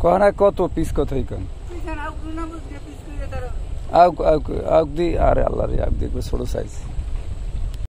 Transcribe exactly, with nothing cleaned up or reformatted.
কহনা কত পিস কত হইকন আউক আউক আউক দি আরে আল্লাহ রে আউক দেখবে ছোট সাইজ